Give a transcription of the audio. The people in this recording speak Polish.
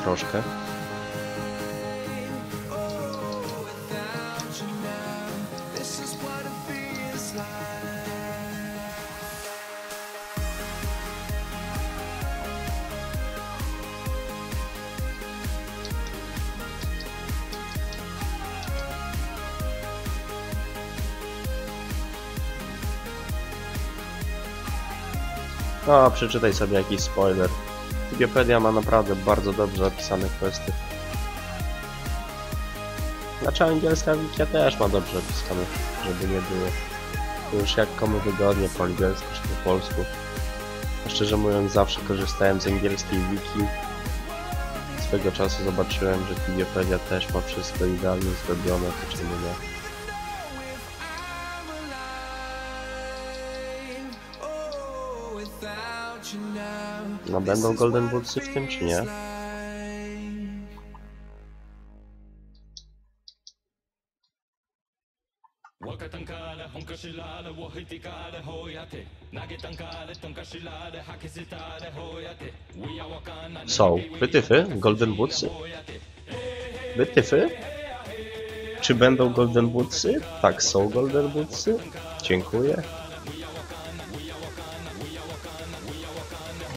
troszkę. No, przeczytaj sobie jakiś spoiler. Wikipedia ma naprawdę bardzo dobrze opisane questy. Znaczy angielska wikia też ma dobrze opisane, żeby nie było. To już jak komu wygodnie, po angielsku czy po polsku. Szczerze mówiąc, zawsze korzystałem z angielskiej wiki. Swego czasu zobaczyłem, że Wikipedia też ma wszystko idealnie zrobione, to czemu nie? No będą Golden Bootsy w tym, czy nie? Są. Wytyfy? Golden Bootsy? Wytyfy? Czy będą Golden Bootsy? Tak, są Golden Bootsy. Dziękuję.